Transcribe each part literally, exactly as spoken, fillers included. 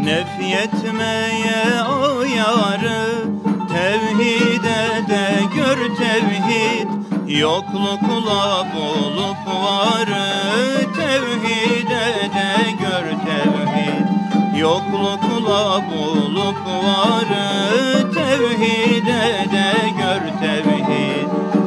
Nefyetmeye o yarı, tevhide de gör tevhid. Yoklukla bulup varı, tevhide de gör tevhid. Yoklukla bulup varı, tevhide de gör tevhid.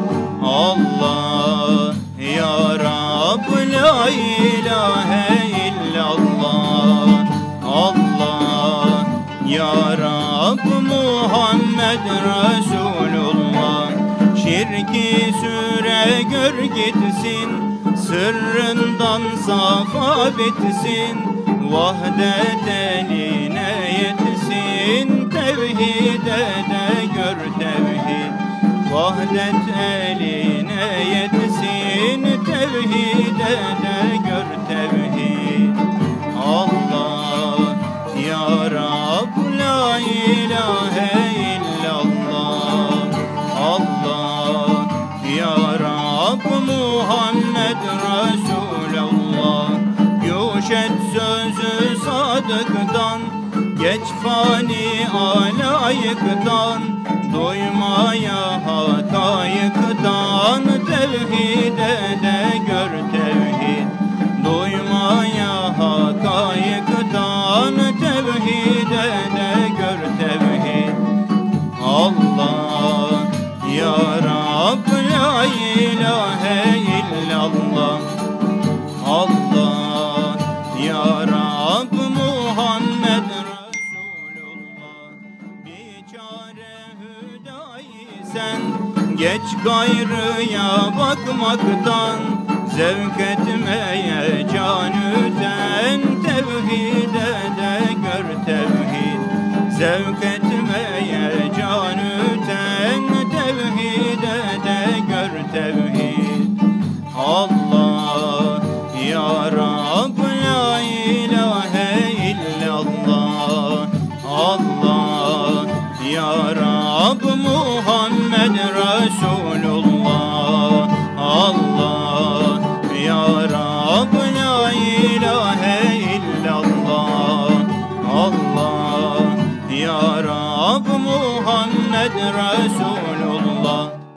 Allah ya Rab, la ilahe illallah. Allah ya Rab, Muhammed Resulullah. Şirki süre gör gitsin, sırrından safa bitsin. Vahdet eline yetsin, tevhide de gör tevhid. Vahdet eline yetsin, tevhide de gör tevhid. Allah ya Rab, la ilahe illallah. Allah ya Rab, Muhammed Resulullah. Yuşet sözü sadıktan, geç fani alayıktan. Duymaya hakayıktan, tevhide de gör tevhid. Duymaya hakayıktan, tevhide de gör tevhid. Allah ya Rab, la ilahe illallah. Allah ya Rab, Muhammed Resulullah. Biçare hüdayi sen, geç gayrıya bakmaktan. Zevk etmeye canı